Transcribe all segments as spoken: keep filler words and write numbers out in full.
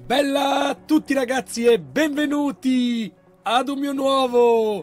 Bella a tutti ragazzi e benvenuti ad un mio nuovo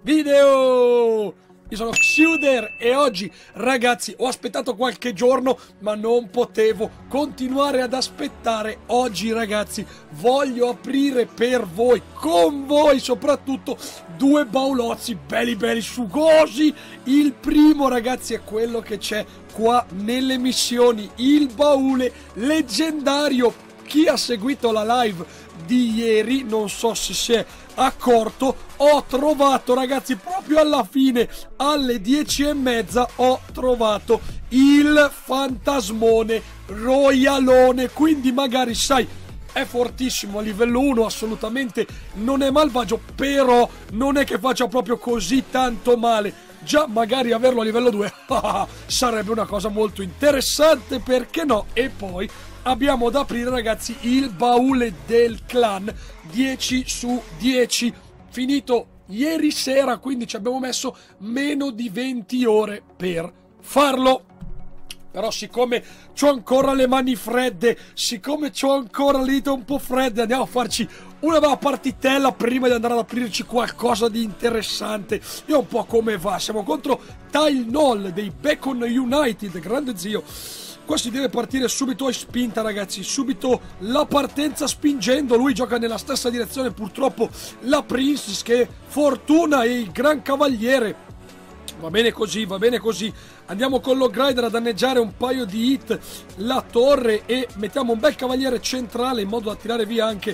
video! Io sono Xuder e oggi ragazzi ho aspettato qualche giorno ma non potevo continuare ad aspettare. Oggi ragazzi voglio aprire per voi, con voi soprattutto, due baulozzi belli belli sugosi. Il primo ragazzi è quello che c'è qua nelle missioni, il baule leggendario. Chi ha seguito la live di ieri, non so se si è accorto, ho trovato ragazzi proprio alla fine, alle dieci e mezza, ho trovato il fantasmone royalone. Quindi magari sai, è fortissimo a livello uno, assolutamente non è malvagio, però non è che faccia proprio così tanto male. Già magari averlo a livello due sarebbe una cosa molto interessante, perché no? E poi abbiamo da aprire ragazzi il baule del clan dieci su dieci, finito ieri sera, quindi ci abbiamo messo meno di venti ore per farlo. Però siccome c'ho ancora le mani fredde, siccome c'ho ancora le dita un po' fredde, andiamo a farci una bella partitella prima di andare ad aprirci qualcosa di interessante. Io un po' come va, siamo contro Tylenol dei Bacon United, grande zio. Qua si deve partire subito a spinta ragazzi, subito la partenza spingendo. Lui gioca nella stessa direzione purtroppo la Princess, che fortuna, e il Gran Cavaliere. Va bene così, va bene così. Andiamo con Log Rider a danneggiare un paio di hit la torre e mettiamo un bel cavaliere centrale in modo da tirare via anche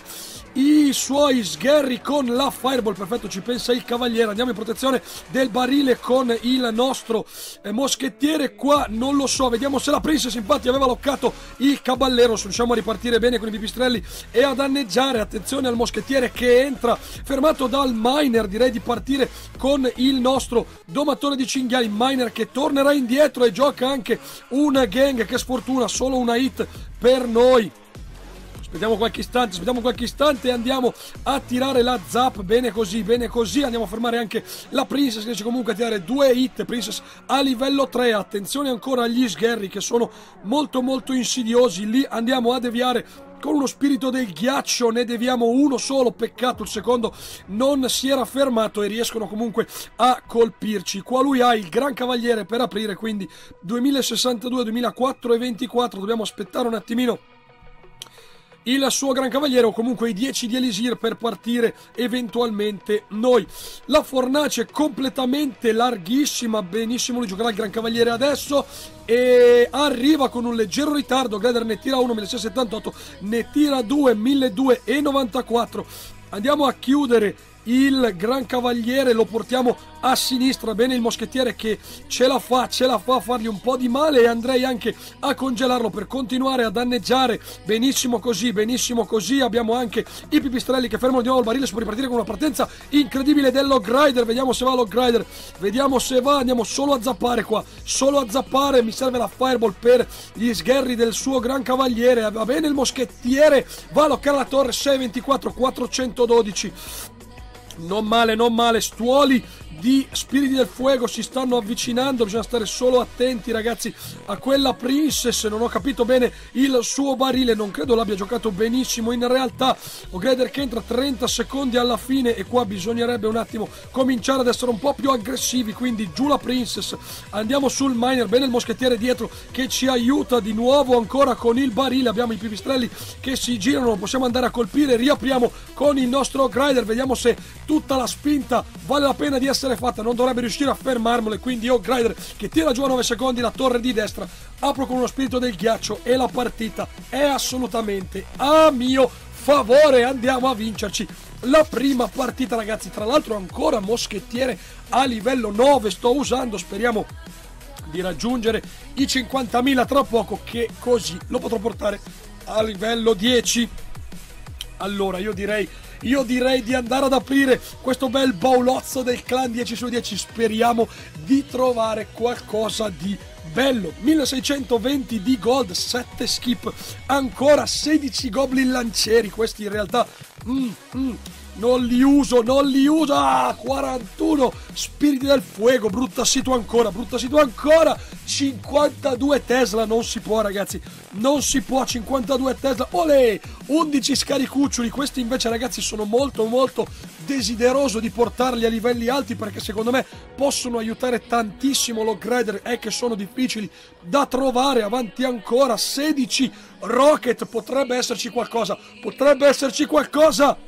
i suoi sgherri con la Fireball. Perfetto, ci pensa il cavaliere. Andiamo in protezione del barile con il nostro eh, moschettiere. Qua non lo so, vediamo se la Princess infatti aveva loccato il caballero. Riusciamo a ripartire bene con i pipistrelli e a danneggiare. Attenzione al moschettiere che entra fermato dal miner. Direi di partire con il nostro domatore di cinghiali, miner che tornerà indietro e gioca anche una gang. Che sfortuna, solo una hit per noi. Aspettiamo qualche istante, aspettiamo qualche istante e andiamo a tirare la zap. Bene così, bene così. Andiamo a fermare anche la Princess, che riesce comunque a tirare due hit. Princess a livello tre. Attenzione ancora agli sgherri che sono molto molto insidiosi. Lì andiamo a deviare con uno spirito del ghiaccio, ne deviamo uno solo. Peccato il secondo non si era fermato e riescono comunque a colpirci. Qua lui ha il Gran Cavaliere per aprire, quindi duemilasessantadue, duemilaquattro e ventiquattro. Dobbiamo aspettare un attimino il suo Gran Cavaliere o comunque i dieci di Elisir per partire eventualmente noi. La fornace è completamente larghissima, benissimo, lui giocherà il Gran Cavaliere adesso e arriva con un leggero ritardo. Grader ne tira uno, milleseisecentosettantotto, ne tira due, milleduecentonovantaquattro. Andiamo a chiudere il Gran Cavaliere, lo portiamo a sinistra. Bene il moschettiere che ce la fa, ce la fa a fargli un po' di male, e andrei anche a congelarlo per continuare a danneggiare. Benissimo così, benissimo così. Abbiamo anche i pipistrelli che fermano di nuovo il barile. Si può ripartire con una partenza incredibile del Log Rider. Vediamo se va Log Rider, vediamo se va. Andiamo solo a zappare qua, solo a zappare. Mi serve la Fireball per gli sgherri del suo Gran Cavaliere. Va bene il moschettiere, va a loccare la torre. Sei ventiquattro, quattrocentododici. Non male, non male. Stuoli di spiriti del fuoco si stanno avvicinando. Bisogna stare solo attenti ragazzi a quella Princess. Non ho capito bene il suo barile, non credo l'abbia giocato benissimo in realtà. O'Grader che entra trenta secondi alla fine e qua bisognerebbe un attimo cominciare ad essere un po' più aggressivi, quindi giù la Princess. Andiamo sul miner, bene il moschettiere dietro che ci aiuta di nuovo ancora con il barile. Abbiamo i pipistrelli che si girano, possiamo andare a colpire. Riapriamo con il nostro O'Grader, vediamo se tutta la spinta vale la pena di essere fatta. Non dovrebbe riuscire a fermarmelo e quindi O'Grader che tira giù a nove secondi la torre di destra. Apro con uno spirito del ghiaccio e la partita è assolutamente a mio favore. Andiamo a vincerci la prima partita ragazzi. Tra l'altro ancora moschettiere a livello nove sto usando. Speriamo di raggiungere i cinquantamila tra poco, che così lo potrò portare a livello dieci. Allora io direi Io direi di andare ad aprire questo bel baulozzo del clan dieci su dieci. Speriamo di trovare qualcosa di bello. Milleseicentoventi di gold, sette skip, ancora sedici goblin lancieri. Questi in realtà mm, mm, non li uso, non li uso. Ah, quarantuno spiriti del fuego, brutta situ ancora, brutta situ ancora. cinquantadue Tesla, non si può ragazzi, non si può. Cinquantadue Tesla, olè, undici scaricuccioli. Questi invece ragazzi sono molto molto desideroso di portarli a livelli alti, perché secondo me possono aiutare tantissimo l'Upgrader. È che sono difficili da trovare. Avanti ancora, sedici Rocket, potrebbe esserci qualcosa, potrebbe esserci qualcosa.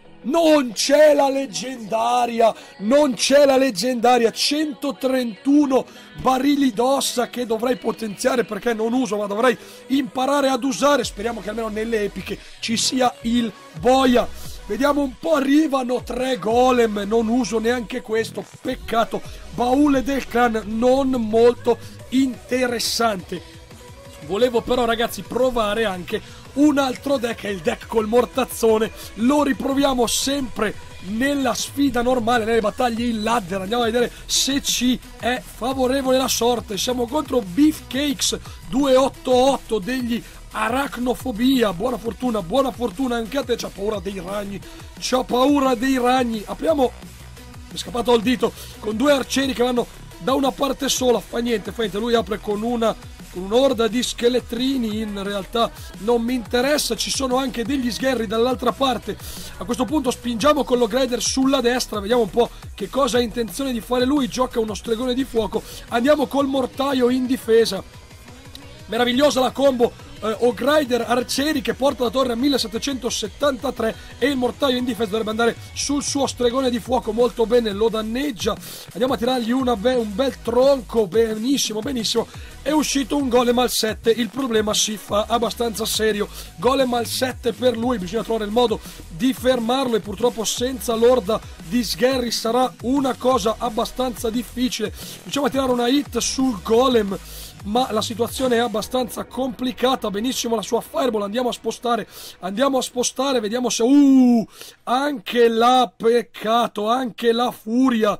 Non c'è la leggendaria, non c'è la leggendaria. Centotrentuno barili d'ossa che dovrei potenziare, perché non uso, ma dovrei imparare ad usare. Speriamo che almeno nelle epiche ci sia il boia. Vediamo un po', arrivano tre golem, non uso neanche questo, peccato. Baule del clan, non molto interessante. Volevo però ragazzi provare anche un altro deck, è il deck col mortazzone. Lo riproviamo sempre nella sfida normale, nelle battaglie in ladder. Andiamo a vedere se ci è favorevole la sorte. Siamo contro Beefcakes duecentottantotto degli Arachnofobia. Buona fortuna, buona fortuna anche a te. C'ha paura dei ragni, c'ha paura dei ragni. Apriamo, mi è scappato il dito, con due arcieri che vanno da una parte sola. Fa niente, fa niente, lui apre con una con un'orda di scheletrini. In realtà non mi interessa, ci sono anche degli sgherri dall'altra parte. A questo punto spingiamo con lo Grider sulla destra, vediamo un po' che cosa ha intenzione di fare lui. Gioca uno stregone di fuoco, andiamo col mortaio in difesa. Meravigliosa la combo eh, O'Grider Arcieri che porta la torre a millesettecentosettantatré, e il mortaio in difesa dovrebbe andare sul suo stregone di fuoco. Molto bene, lo danneggia. Andiamo a tirargli una be un bel tronco. Benissimo, benissimo. È uscito un golem al sette. Il problema si fa abbastanza serio. Golem al sette per lui, bisogna trovare il modo di fermarlo, e purtroppo senza l'orda di sgherri sarà una cosa abbastanza difficile. Riusciamo a tirare una hit sul golem, ma la situazione è abbastanza complicata. Benissimo la sua fireball, andiamo a spostare, andiamo a spostare, vediamo se... Uh, anche la peccato, anche la furia.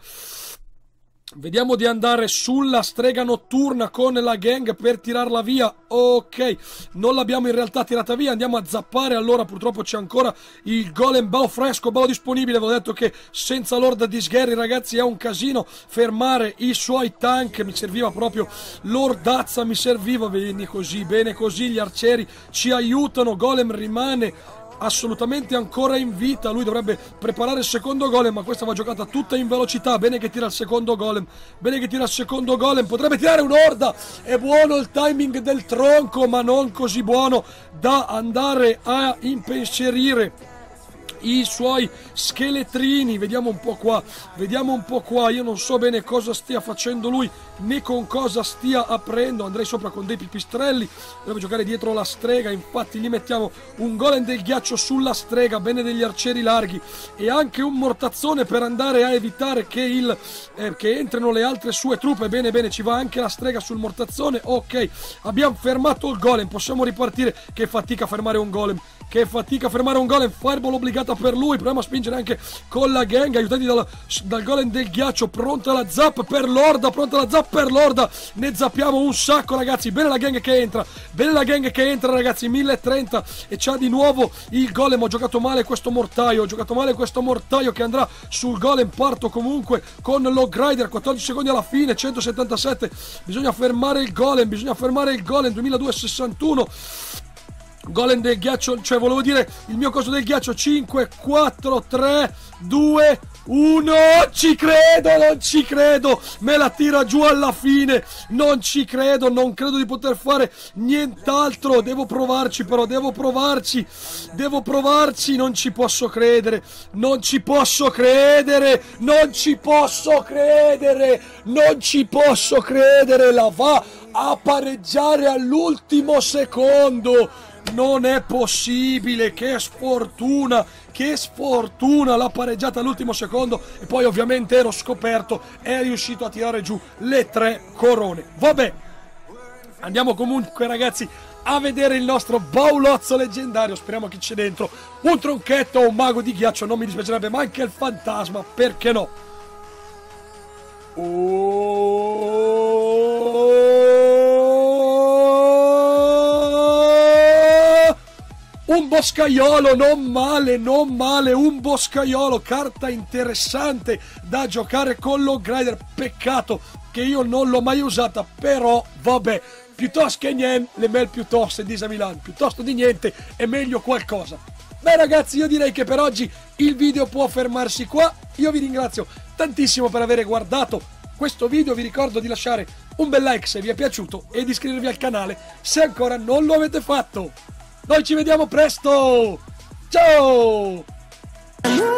Vediamo di andare sulla strega notturna con la gang per tirarla via. Ok, non l'abbiamo in realtà tirata via, andiamo a zappare. Allora purtroppo c'è ancora il golem bao fresco, bao disponibile. Vi ho detto che senza l'orda di sgherri ragazzi è un casino fermare i suoi tank. Mi serviva proprio l'ordazza, mi serviva. Bene così, bene così, gli arcieri ci aiutano. Golem rimane assolutamente ancora in vita. Lui dovrebbe preparare il secondo golem, ma questa va giocata tutta in velocità. Bene che tira il secondo golem, bene che tira il secondo golem. Potrebbe tirare un'orda. È buono il timing del tronco, ma non così buono da andare a impensierire i suoi scheletrini. Vediamo un po' qua, vediamo un po' qua. Io non so bene cosa stia facendo lui, né con cosa stia aprendo. Andrei sopra con dei pipistrelli. Deve giocare dietro la strega, infatti gli mettiamo un golem del ghiaccio sulla strega. Bene degli arcieri larghi e anche un mortazzone per andare a evitare che, il, eh, che entrino le altre sue truppe. Bene bene, ci va anche la strega sul mortazzone. Ok, abbiamo fermato il golem, possiamo ripartire. Che fatica a fermare un golem, che fatica a fermare un golem. Fireball obbligata per lui. Proviamo a spingere anche con la gang, aiutati dal, dal golem del ghiaccio. Pronta la zap per l'orda, pronta la zap per l'orda. Ne zappiamo un sacco ragazzi. Bene la gang che entra, bene la gang che entra ragazzi. mille e trenta, e c'ha di nuovo il golem. Ho giocato male questo mortaio, ho giocato male questo mortaio che andrà sul golem. Parto comunque con lo Grider, quattordici secondi alla fine, centosettantasette. Bisogna fermare il golem, bisogna fermare il golem. duemiladuecentosessantuno. Golem del ghiaccio, cioè volevo dire il mio coso del ghiaccio. Cinque, quattro, tre, due, uno. Ci credo, non ci credo. Me la tira giù alla fine. Non ci credo, non credo di poter fare nient'altro. Devo provarci però, devo provarci. Devo provarci, non ci posso credere. Non ci posso credere. Non ci posso credere. Non ci posso credere. La va a pareggiare all'ultimo secondo. Non è possibile, che sfortuna, che sfortuna, l'ha pareggiata all'ultimo secondo, e poi ovviamente ero scoperto, è riuscito a tirare giù le tre corone. Vabbè, andiamo comunque ragazzi a vedere il nostro baulozzo leggendario. Speriamo che c'è dentro un tronchetto o un mago di ghiaccio, non mi dispiacerebbe, ma anche il fantasma, perché no? Oh, Un boscaiolo, non male, non male, un boscaiolo, carta interessante da giocare con Log Rider. Peccato che io non l'ho mai usata, però vabbè, piuttosto che niente, le mail piuttosto, dice Milan, piuttosto di niente è meglio qualcosa. Beh ragazzi, io direi che per oggi il video può fermarsi qua. Io vi ringrazio tantissimo per aver guardato questo video, vi ricordo di lasciare un bel like se vi è piaciuto e di iscrivervi al canale se ancora non lo avete fatto. Noi ci vediamo presto! Ciao!